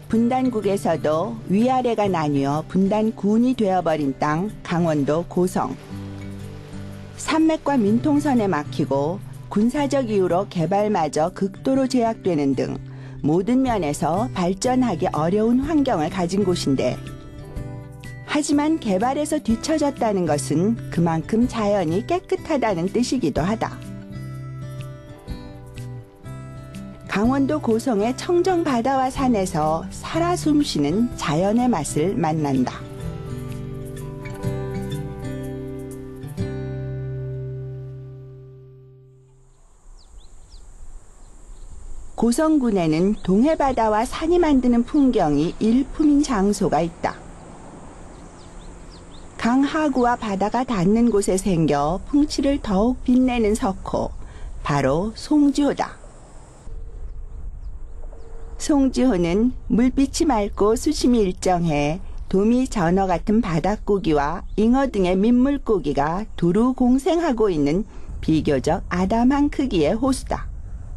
분단국에서도 위아래가 나뉘어 분단군이 되어버린 땅 강원도 고성. 산맥과 민통선에 막히고 군사적 이유로 개발마저 극도로 제약되는 등 모든 면에서 발전하기 어려운 환경을 가진 곳인데, 하지만 개발에서 뒤처졌다는 것은 그만큼 자연이 깨끗하다는 뜻이기도 하다. 강원도 고성의 청정 바다와 산에서 살아 숨쉬는 자연의 맛을 만난다. 고성군에는 동해바다와 산이 만드는 풍경이 일품인 장소가 있다. 강 하구와 바다가 닿는 곳에 생겨 풍치를 더욱 빛내는 석호, 바로 송지호다. 송지호는 물빛이 맑고 수심이 일정해 도미, 전어 같은 바닷고기와 잉어 등의 민물고기가 두루 공생하고 있는 비교적 아담한 크기의 호수다.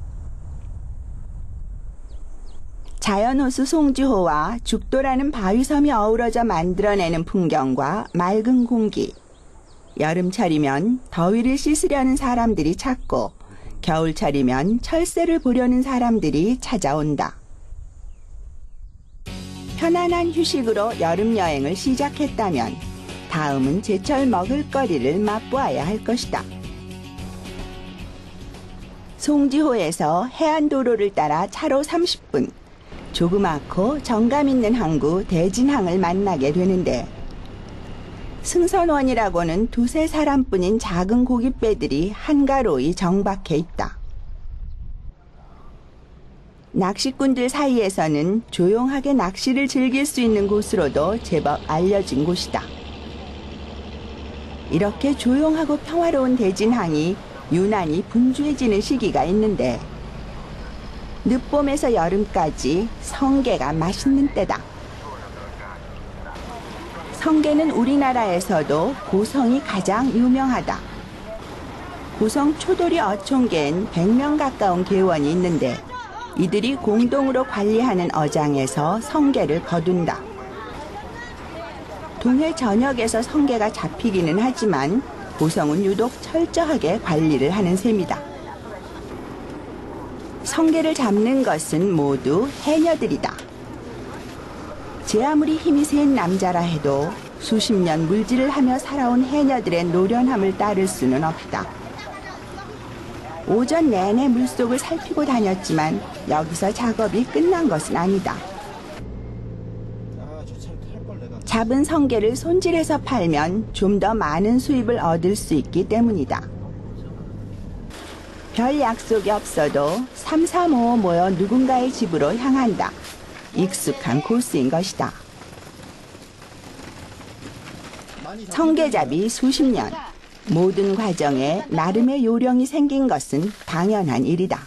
자연호수 송지호와 죽도라는 바위섬이 어우러져 만들어내는 풍경과 맑은 공기. 여름철이면 더위를 씻으려는 사람들이 찾고, 겨울철이면 철새를 보려는 사람들이 찾아온다. 편안한 휴식으로 여름 여행을 시작했다면 다음은 제철 먹을거리를 맛보아야 할 것이다. 송지호에서 해안도로를 따라 차로 30분, 조그맣고 정감 있는 항구 대진항을 만나게 되는데, 승선원이라고는 두세 사람뿐인 작은 고깃배들이 한가로이 정박해 있다. 낚시꾼들 사이에서는 조용하게 낚시를 즐길 수 있는 곳으로도 제법 알려진 곳이다. 이렇게 조용하고 평화로운 대진항이 유난히 분주해지는 시기가 있는데, 늦봄에서 여름까지 성게가 맛있는 때다. 성게는 우리나라에서도 고성이 가장 유명하다. 고성 초도리 어촌계엔 100명 가까운 계원이 있는데, 이들이 공동으로 관리하는 어장에서 성게를 거둔다. 동해 전역에서 성게가 잡히기는 하지만 고성은 유독 철저하게 관리를 하는 셈이다. 성게를 잡는 것은 모두 해녀들이다. 제 아무리 힘이 센 남자라 해도 수십 년 물질을 하며 살아온 해녀들의 노련함을 따를 수는 없다. 오전 내내 물속을 살피고 다녔지만 여기서 작업이 끝난 것은 아니다. 잡은 성게를 손질해서 팔면 좀 더 많은 수입을 얻을 수 있기 때문이다. 별 약속이 없어도 3, 4, 5 모여 누군가의 집으로 향한다. 익숙한 코스인 것이다. 성게잡이 수십 년. 모든 과정에 나름의 요령이 생긴 것은 당연한 일이다.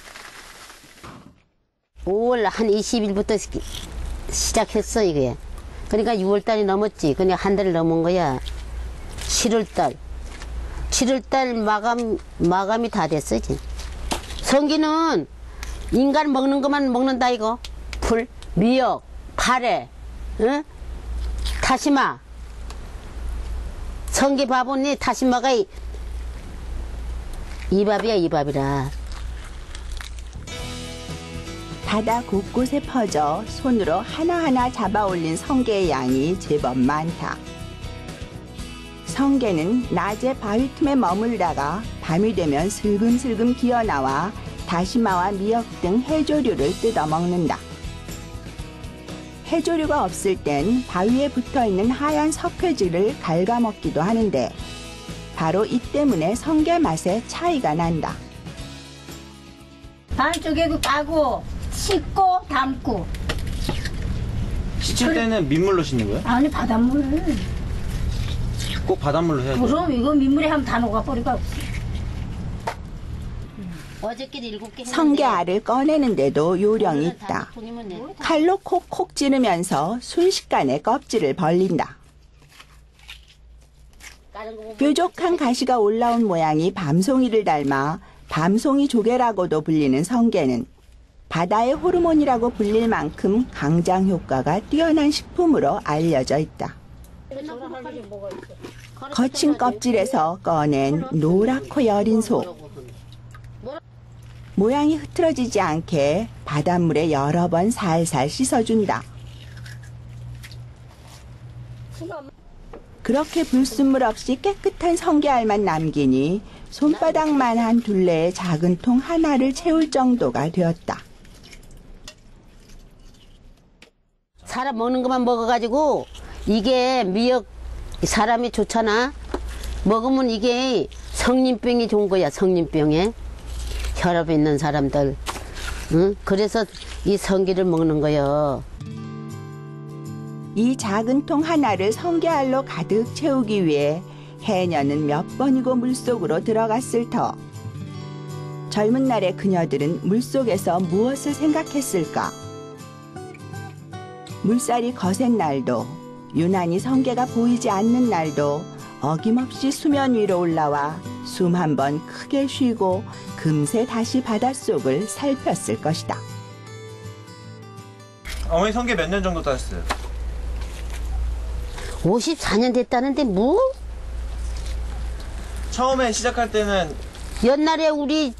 5월 한 20일부터 시작했어, 이게. 그러니까 6월달이 넘었지. 그냥 한 달을 넘은 거야. 7월달. 7월달 마감이 다 됐어, 이제. 성게는 인간 먹는 것만 먹는다, 이거. 풀, 미역, 카레, 응? 다시마. 성게 밥은 다시마가 이 밥이야, 이 밥이라. 바다 곳곳에 퍼져 손으로 하나하나 잡아 올린 성게의 양이 제법 많다. 성게는 낮에 바위 틈에 머물다가 밤이 되면 슬금슬금 기어나와 다시마와 미역 등 해조류를 뜯어 먹는다. 해조류가 없을 땐 바위에 붙어있는 하얀 석회질을 갉아먹기도 하는데, 바로 이 때문에 성게 맛에 차이가 난다. 반쪽에 까고 씻고 담고. 씻을 때는 민물로 씻는 거예요? 아니, 바닷물. 꼭 바닷물로 해야 돼요? 그럼 이거 민물에 하면 다 녹아버리고 없어. 성게 알을 꺼내는데도 요령이 있다. 칼로 콕콕 찌르면서 순식간에 껍질을 벌린다. 뾰족한 가시가 올라온 모양이 밤송이를 닮아 밤송이 조개라고도 불리는 성게는 바다의 호르몬이라고 불릴 만큼 강장 효과가 뛰어난 식품으로 알려져 있다. 거친 껍질에서 꺼낸 노랗고 여린 속. 모양이 흐트러지지 않게 바닷물에 여러 번 살살 씻어준다. 그렇게 불순물 없이 깨끗한 성게알만 남기니 손바닥만한 둘레의 작은 통 하나를 채울 정도가 되었다. 사람 먹는 것만 먹어가지고 이게 미역 사람이 좋잖아. 먹으면 이게 성님병이 좋은 거야. 성님병에 혈압 있는 사람들. 응? 그래서 이 성게를 먹는 거요. 이 작은 통 하나를 성게알로 가득 채우기 위해 해녀는 몇 번이고 물속으로 들어갔을 터. 젊은 날의 그녀들은 물속에서 무엇을 생각했을까? 물살이 거센 날도, 유난히 성게가 보이지 않는 날도 어김없이 수면 위로 올라와 숨 한 번 크게 쉬고 금세 다시 바닷속을 살폈을 것이다. 어머니 성게 몇 년 정도 따셨어요? 54년 됐다는데 뭐? 처음에 시작할 때는 옛날에 우리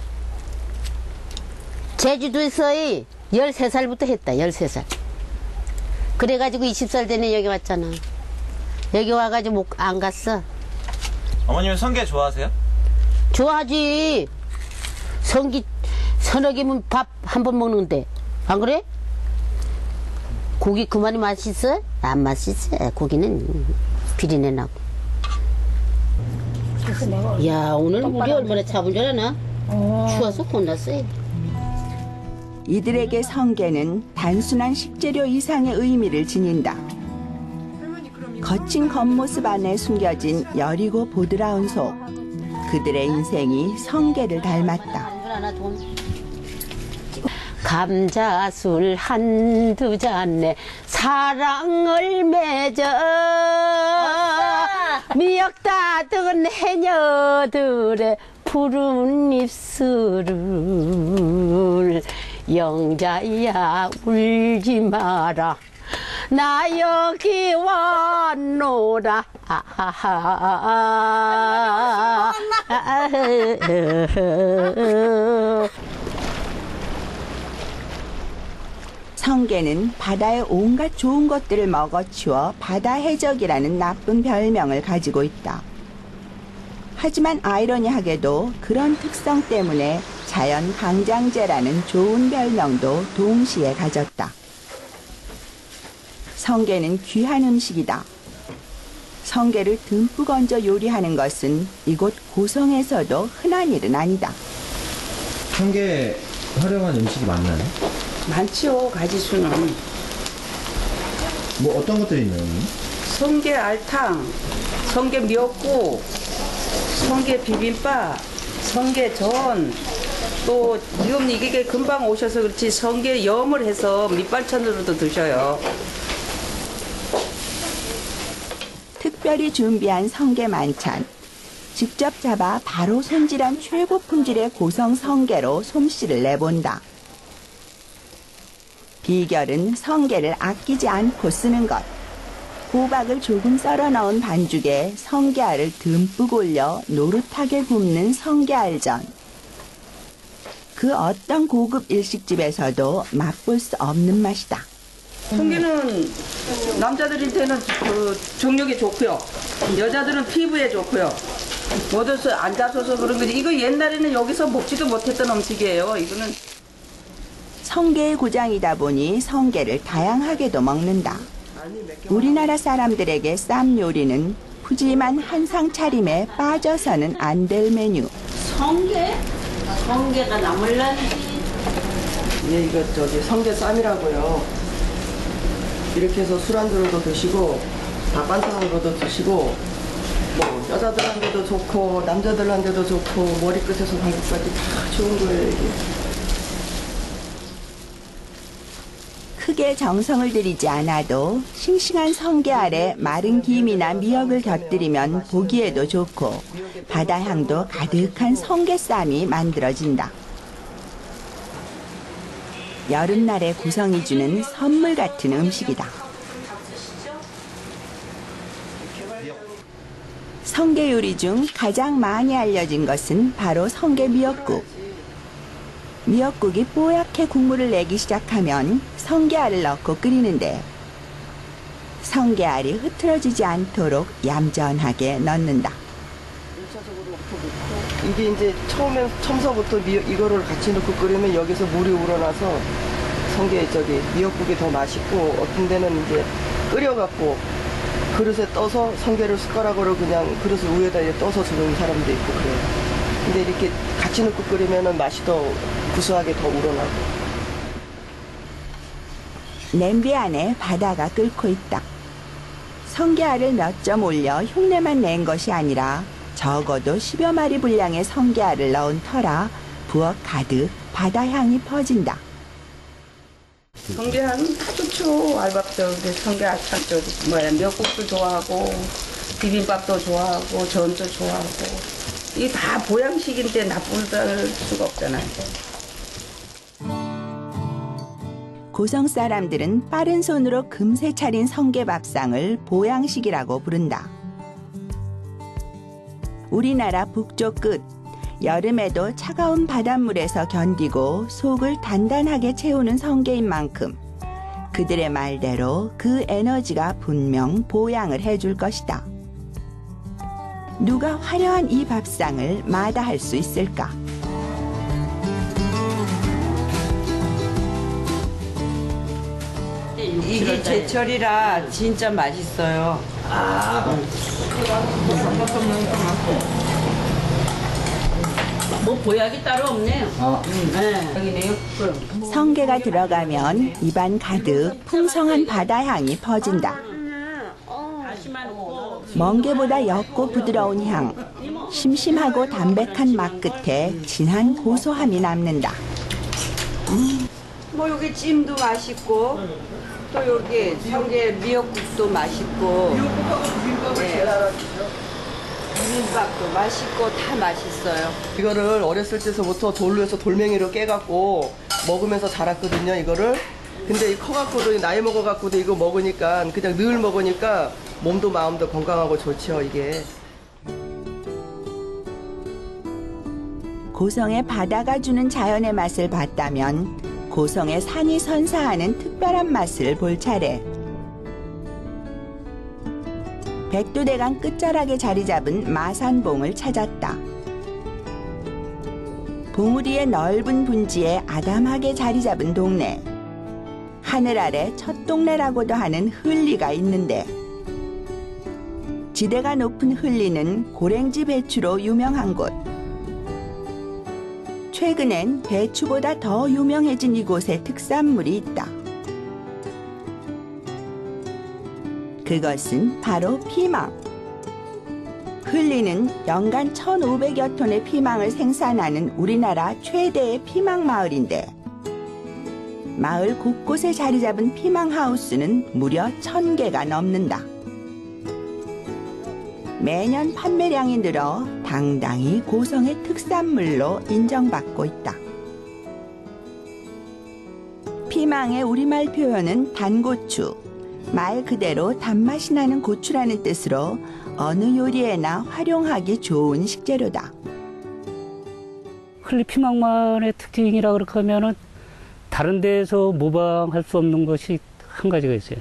제주도에서 13살부터 했다. 13살. 그래가지고 20살 되네 여기 왔잖아. 여기 와가지고 안 갔어. 어머님은 성게 좋아하세요? 좋아하지. 성기 서너 개면 밥 한 번 먹는데 안 그래? 고기 그만이 맛있어? 안 맛있어. 고기는 비린내 나고. 야 오늘 우리 얼마나 잡은 줄 아나? 추워서 혼났어요. 이들에게 성게는 단순한 식재료 이상의 의미를 지닌다. 거친 겉모습 안에 숨겨진 여리고 보드라운 속. 그들의 인생이 성게를 닮았다. 감자술 한두 잔에 사랑을 맺어 미역 따든 해녀들의 푸른 입술을 영자야 울지 마라 나 여기 왔노라 성게는 바다의 온갖 좋은 것들을 먹어치워 바다 해적이라는 나쁜 별명을 가지고 있다. 하지만 아이러니하게도 그런 특성 때문에 자연 강장제라는 좋은 별명도 동시에 가졌다. 성게는 귀한 음식이다. 성게를 듬뿍 얹어 요리하는 것은 이곳 고성에서도 흔한 일은 아니다. 성게 활용한 음식이 많나요? 많지요, 가지수는. 뭐 어떤 것들이 있나요? 성게 알탕, 성게 미역국, 성게 비빔밥, 성게전, 또 지금 이게 금방 오셔서 그렇지 성게 염을 해서 밑반찬으로도 드셔요. 특별히 준비한 성게 만찬. 직접 잡아 바로 손질한 최고 품질의 고성 성게로 솜씨를 내본다. 비결은 성게를 아끼지 않고 쓰는 것. 호박을 조금 썰어 넣은 반죽에 성게알을 듬뿍 올려 노릇하게 굽는 성게알전. 그 어떤 고급 일식집에서도 맛볼 수 없는 맛이다. 성게는 남자들한테는 그 정력에 좋고요. 여자들은 피부에 좋고요. 모두 앉아서서 그런 거지. 이거 옛날에는 여기서 먹지도 못했던 음식이에요. 이거는 성게의 고장이다 보니 성게를 다양하게도 먹는다. 우리나라 사람들에게 쌈 요리는 푸짐한 한상 차림에 빠져서는 안 될 메뉴. 성게? 성게가 나물란지. 예, 이거 성게 쌈이라고요. 이렇게 해서 술안주로도 드시고 밥반찬으로도 드시고 뭐 여자들한테도 좋고 남자들한테도 좋고 머리끝에서 발끝까지 다 좋은 거예요. 이게. 크게 정성을 들이지 않아도 싱싱한 성게알에 마른 김이나 미역을 곁들이면 보기에도 좋고 바다 향도 가득한 성게쌈이 만들어진다. 여름날에 고성이 주는 선물 같은 음식이다. 성게 요리 중 가장 많이 알려진 것은 바로 성게 미역국. 미역국이 뽀얗게 국물을 내기 시작하면 성게알을 넣고 끓이는데 성게알이 흐트러지지 않도록 얌전하게 넣는다. 이게 이제 처음서부터 이거를 같이 넣고 끓이면 여기서 물이 우러나서 미역국이 더 맛있고, 어떤 데는 이제 끓여갖고 그릇에 떠서 성게를 숟가락으로 그냥 그릇 위에다 떠서 주는 사람도 있고 그래요. 근데 이렇게 같이 넣고 끓이면 맛이 더 구수하게 더 우러나고. 냄비 안에 바다가 끓고 있다. 성게알을 몇 점 올려 흉내만 낸 것이 아니라 적어도 10여 마리 분량의 성게알을 넣은 터라 부엌 가득 바다 향이 퍼진다. 성게알은 다 좋죠. 알밥도 성게알 참 미역국도 좋아하고 비빔밥도 좋아하고 전도 좋아하고. 이게 다 보양식인데 나쁠 수가 없잖아요. 고성 사람들은 빠른 손으로 금세 차린 성게 밥상을 보양식이라고 부른다. 우리나라 북쪽 끝, 여름에도 차가운 바닷물에서 견디고 속을 단단하게 채우는 성게인 만큼 그들의 말대로 그 에너지가 분명 보양을 해줄 것이다. 누가 화려한 이 밥상을 마다할 수 있을까? 이게 제철이라 진짜 맛있어요. 뭐 보약이 따로 없네요. 여기네요. 성게가 들어가면 입안 가득 풍성한 바다 향이 퍼진다. 멍게보다 옅고 부드러운 향, 심심하고 담백한 맛 끝에 진한 고소함이 남는다. 뭐 여기 찜도 맛있고 또 여기 성게 미역국도 맛있고 비빔밥도 맛있고 다 맛있어요. 이거를 어렸을 때서부터 돌로에서 돌멩이로 깨갖고 먹으면서 자랐거든요, 이거를. 근데 커갖고도 나이 먹어갖고도 이거 먹으니까 그냥 늘 먹으니까 몸도 마음도 건강하고 좋죠, 이게. 고성의 바다가 주는 자연의 맛을 봤다면 고성의 산이 선사하는 특별한 맛을 볼 차례. 백두대간 끝자락에 자리 잡은 마산봉을 찾았다. 봉우리의 넓은 분지에 아담하게 자리 잡은 동네. 하늘 아래 첫 동네라고도 하는 흘리가 있는데 지대가 높은 흘리는 고랭지 배추로 유명한 곳. 최근엔 배추보다 더 유명해진 이곳에 특산물이 있다. 그것은 바로 피망. 흘리는 연간 1,500여 톤의 피망을 생산하는 우리나라 최대의 피망 마을인데 마을 곳곳에 자리 잡은 피망 하우스는 무려 1,000개가 넘는다. 매년 판매량이 늘어 당당히 고성의 특산물로 인정받고 있다. 피망의 우리말 표현은 단고추, 말 그대로 단맛이 나는 고추라는 뜻으로 어느 요리에나 활용하기 좋은 식재료다. 흘리 피망만의 특징이라 그렇게 하면은 다른 데에서 모방할 수 없는 것이 한 가지가 있어요.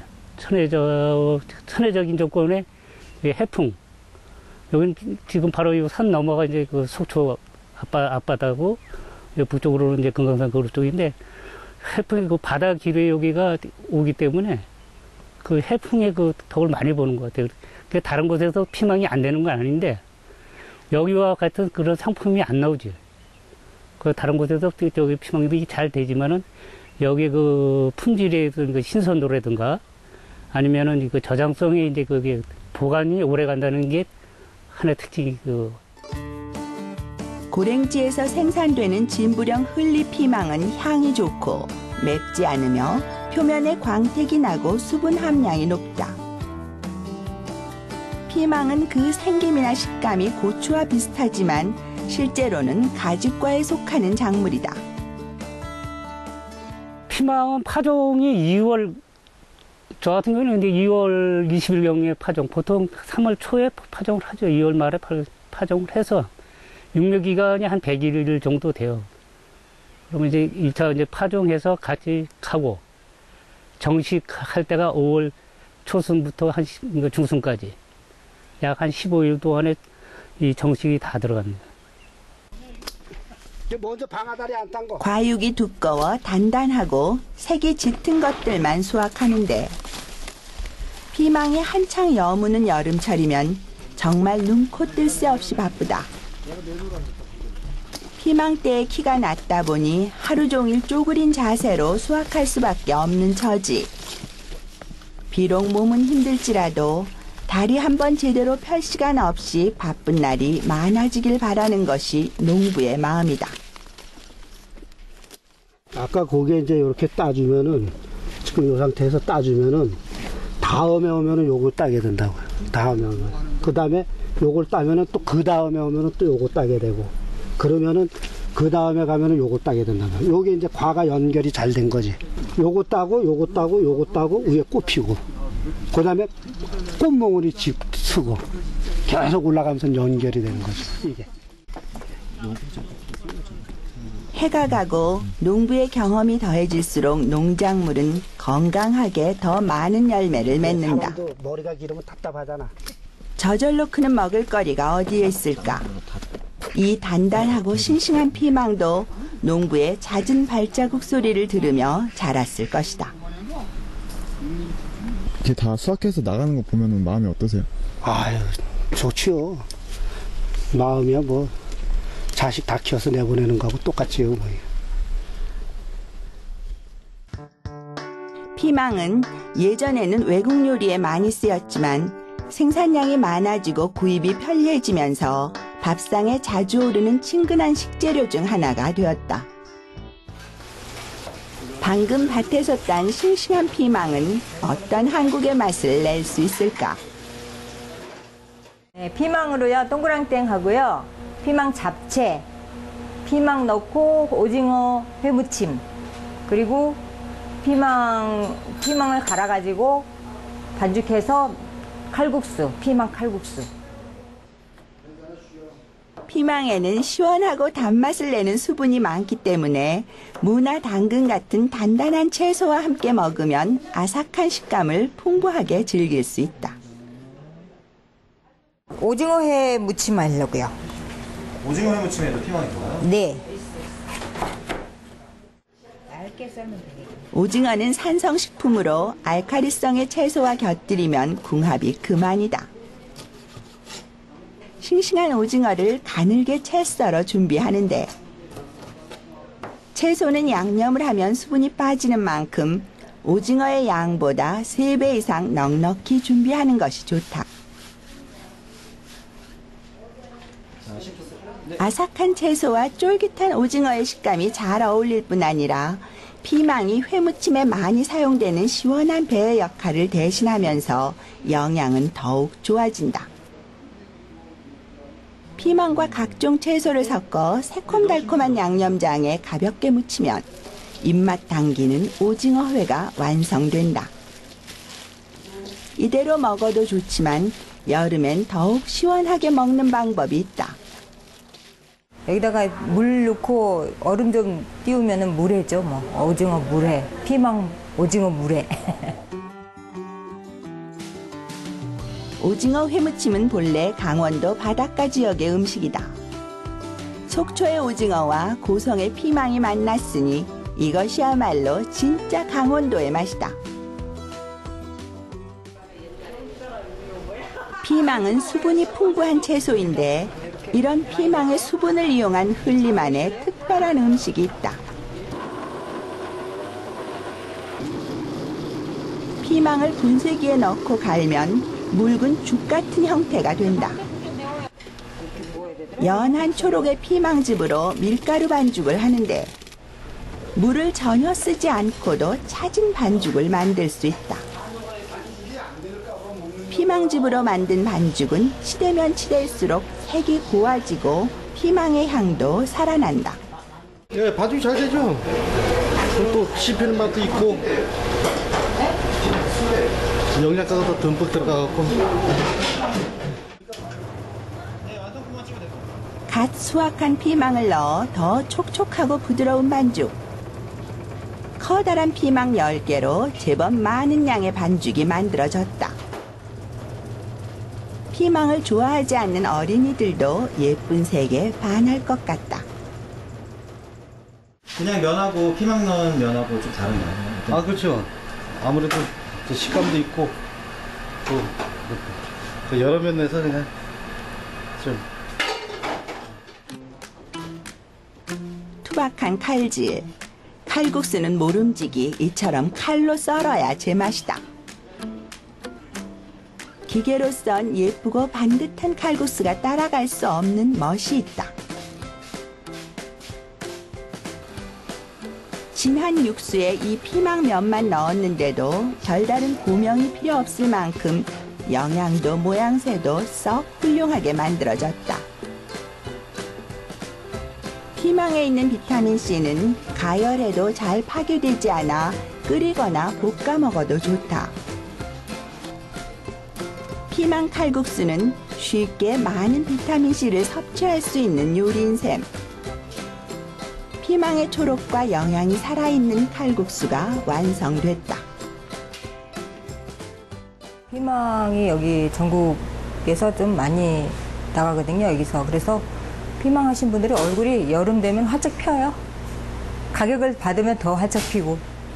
천혜적인 조건의 해풍. 여긴 지금 바로 이 산 넘어가 이제 그 속초 앞바다고 북쪽으로는 이제 금강산 그 쪽인데 해풍이 그 바다 기류의 여기가 오기 때문에 그 해풍의 그 덕을 많이 보는 것 같아요. 다른 곳에서 피망이 안 되는 건 아닌데 여기와 같은 그런 상품이 안 나오지. 그 다른 곳에서 저기 피망이 잘 되지만은 여기 그 품질의 그 신선도라든가 아니면은 그 저장성이 이제 그게 보관이 오래 간다는 게 하나의 특징이 그. 고랭지에서 생산되는 진부령 흘리 피망은 향이 좋고 맵지 않으며 표면에 광택이 나고 수분 함량이 높다. 피망은 그 생김이나 식감이 고추와 비슷하지만 실제로는 가지과에 속하는 작물이다. 피망은 파종이 2월, 저 같은 경우는 이제 2월 20일경에 파종, 보통 3월 초에 파종을 하죠. 2월 말에 파종을 해서 육묘 기간이 한 100일 정도 돼요. 그러면 이제 1차 이제 파종해서 같이 가고, 정식할 때가 5월 초순부터 한 중순까지 약 한 15일 동안에 이 정식이 다 들어갑니다. 먼저 방아다리 안 딴 거. 과육이 두꺼워 단단하고 색이 짙은 것들만 수확하는데 피망이 한창 여무는 여름철이면 정말 눈코 뜰 새 없이 바쁘다. 피망대의 키가 낮다 보니 하루 종일 쪼그린 자세로 수확할 수밖에 없는 처지. 비록 몸은 힘들지라도 다리 한번 제대로 펼 시간 없이 바쁜 날이 많아지길 바라는 것이 농부의 마음이다. 아까 거기에 이제 이렇게 따주면은, 지금 이 상태에서 따주면은, 다음에 오면은 요걸 따게 된다고요. 다음에 오면. 그 다음에 요걸 따면은 또 그 다음에 오면은 또 요거 따게 되고, 그러면은 그 다음에 가면은 요거 따게 된다고요. 요게 이제 과가 연결이 잘 된 거지. 요거 따고, 요거 따고, 요거 따고, 위에 꽃 피고, 그 다음에 꽃몽울이 쓰고, 계속 올라가면서 연결이 되는 거죠, 이게. 해가 가고 농부의 경험이 더해질수록 농작물은 건강하게 더 많은 열매를 맺는다. 사람도 머리가 길으면 답답하잖아. 저절로 크는 먹을거리가 어디에 있을까? 이 단단하고 싱싱한 피망도 농부의 잦은 발자국 소리를 들으며 자랐을 것이다. 이렇게 다 수확해서 나가는 거 보면 마음이 어떠세요? 아유, 좋지요. 마음이야 뭐 자식 다 키워서 내보내는 거하고 똑같지요. 뭐. 피망은 예전에는 외국 요리에 많이 쓰였지만 생산량이 많아지고 구입이 편리해지면서 밥상에 자주 오르는 친근한 식재료 중 하나가 되었다. 방금 밭에서 딴 싱싱한 피망은 어떤 한국의 맛을 낼 수 있을까? 네, 피망으로요 동그랑땡 하고요, 피망 잡채, 피망 넣고 오징어 회무침, 그리고 피망을 갈아가지고 반죽해서 칼국수, 피망 칼국수. 피망에는 시원하고 단맛을 내는 수분이 많기 때문에 무나 당근 같은 단단한 채소와 함께 먹으면 아삭한 식감을 풍부하게 즐길 수 있다. 오징어회 무침 하려고요. 오징어 해무침에도 피망이 좋아요? 네. 오징어는 산성식품으로 알칼리성의 채소와 곁들이면 궁합이 그만이다. 싱싱한 오징어를 가늘게 채 썰어 준비하는데 채소는 양념을 하면 수분이 빠지는 만큼 오징어의 양보다 3배 이상 넉넉히 준비하는 것이 좋다. 아삭한 채소와 쫄깃한 오징어의 식감이 잘 어울릴 뿐 아니라 피망이 회무침에 많이 사용되는 시원한 배의 역할을 대신하면서 영양은 더욱 좋아진다. 피망과 각종 채소를 섞어 새콤달콤한 양념장에 가볍게 무치면 입맛 당기는 오징어회가 완성된다. 이대로 먹어도 좋지만 여름엔 더욱 시원하게 먹는 방법이 있다. 여기다가 물 넣고 얼음 좀 띄우면은 물회죠, 뭐. 오징어 물회, 피망 오징어 물회. 오징어 회무침은 본래 강원도 바닷가 지역의 음식이다. 속초의 오징어와 고성의 피망이 만났으니 이것이야말로 진짜 강원도의 맛이다. 피망은 수분이 풍부한 채소인데 이런 피망의 수분을 이용한 흘림 안에 특별한 음식이 있다. 피망을 분쇄기에 넣고 갈면 묽은 죽 같은 형태가 된다. 연한 초록의 피망즙으로 밀가루 반죽을 하는데 물을 전혀 쓰지 않고도 차진 반죽을 만들 수 있다. 피망즙으로 만든 반죽은 치대면 치댈수록 색이 고와지고 피망의 향도 살아난다. 예, 반죽이 잘 되죠? 또 씹히는 맛도 있고 영양가가 더 듬뿍 들어가갖고. 갓 수확한 피망을 넣어 더 촉촉하고 부드러운 반죽. 커다란 피망 10개로 제법 많은 양의 반죽이 만들어졌다. 피망을 좋아하지 않는 어린이들도 예쁜 색에 반할 것 같다. 그냥 면하고 피망 넣은 면하고 좀 다른가요? 아, 그렇죠. 아무래도 식감도 있고 또 여러 면에서 그냥 좀 투박한 칼질. 칼국수는 모름지기 이처럼 칼로 썰어야 제맛이다. 기계로 썬 예쁘고 반듯한 칼국수가 따라갈 수 없는 멋이 있다. 진한 육수에 이 피망면만 넣었는데도 별다른 고명이 필요 없을 만큼 영양도 모양새도 썩 훌륭하게 만들어졌다. 피망에 있는 비타민C는 가열해도 잘 파괴되지 않아 끓이거나 볶아 먹어도 좋다. 피망 칼국수는 쉽게 많은 비타민C를 섭취할 수 있는 요리인 셈. 피망의 초록과 영양이 살아있는 칼국수가 완성됐다. 피망이 여기 전국에서 좀 많이 나가거든요, 여기서. 그래서 피망 하신 분들이 얼굴이 여름 되면 활짝 펴요. 가격을 받으면 더 활짝 피고.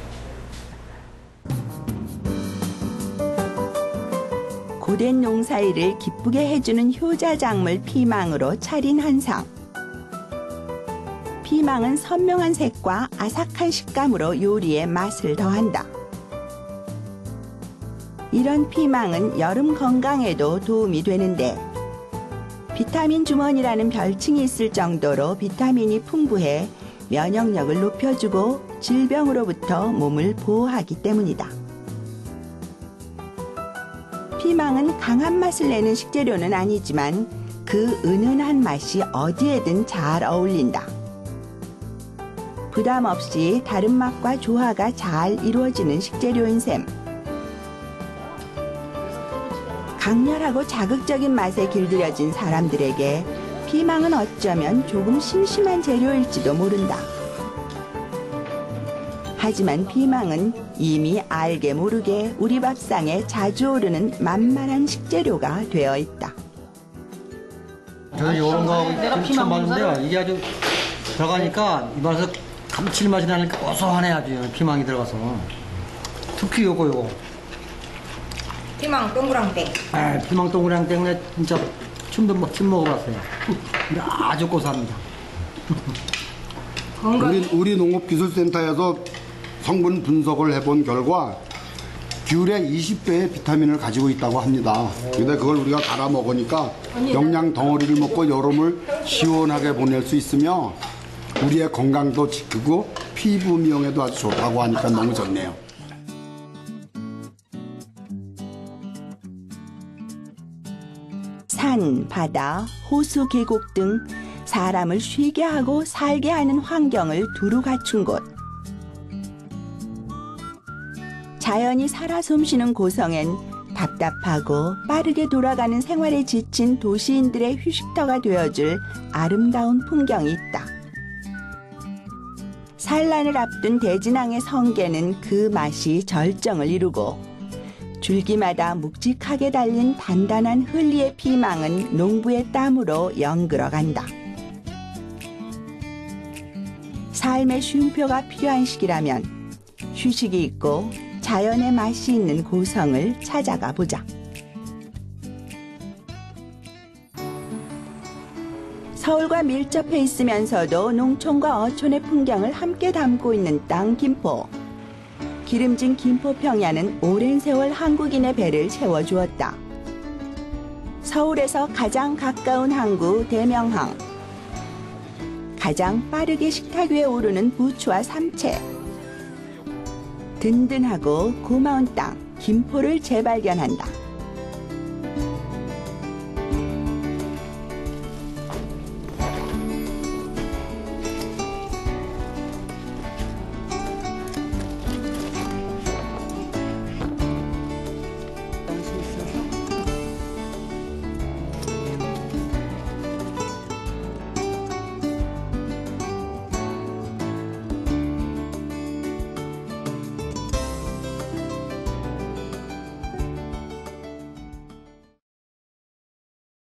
고된 농사일을 기쁘게 해주는 효자작물 피망으로 차린 한상. 피망은 선명한 색과 아삭한 식감으로 요리에 맛을 더한다. 이런 피망은 여름 건강에도 도움이 되는데 비타민 주머니라는 별칭이 있을 정도로 비타민이 풍부해 면역력을 높여주고 질병으로부터 몸을 보호하기 때문이다. 피망은 강한 맛을 내는 식재료는 아니지만 그 은은한 맛이 어디에든 잘 어울린다. 부담 없이 다른 맛과 조화가 잘 이루어지는 식재료인 셈. 강렬하고 자극적인 맛에 길들여진 사람들에게 피망은 어쩌면 조금 심심한 재료일지도 모른다. 하지만 피망은 이미 알게 모르게 우리 밥상에 자주 오르는 만만한 식재료가 되어 있다. 저는 이런 거 처음 봤는데요. 이게 아주 들어가니까 입안에서 감칠맛이 나니까 고소하네 아주 피망이 들어가서. 특히 요거. 피망 동그랑땡. 아, 피망 동그랑땡 진짜 처음 먹어봤어요. 아주 고소합니다. 우리 농업기술센터에서 성분 분석을 해본 결과 귤의 20배의 비타민을 가지고 있다고 합니다. 근데 그걸 우리가 갈아 먹으니까 영양 덩어리를 먹고 여름을 시원하게 보낼 수 있으며 우리의 건강도 지키고 피부 미용에도 아주 좋다고 하니까 너무 좋네요. 산, 바다, 호수, 계곡 등 사람을 쉬게 하고 살게 하는 환경을 두루 갖춘 곳. 자연이 살아 숨쉬는 고성엔 답답하고 빠르게 돌아가는 생활에 지친 도시인들의 휴식터가 되어줄 아름다운 풍경이 있다. 산란을 앞둔 대진항의 성게는 그 맛이 절정을 이루고 줄기마다 묵직하게 달린 단단한 흘리의 피망은 농부의 땀으로 연글어간다. 삶의 쉼표가 필요한 시기라면 휴식이 있고 자연의 맛이 있는 고성을 찾아가 보자. 서울과 밀접해 있으면서도 농촌과 어촌의 풍경을 함께 담고 있는 땅 김포. 기름진 김포평야는 오랜 세월 한국인의 배를 채워주었다. 서울에서 가장 가까운 항구 대명항. 가장 빠르게 식탁 위에 오르는 부추와 삼채. 든든하고 고마운 땅 김포를 재발견한다.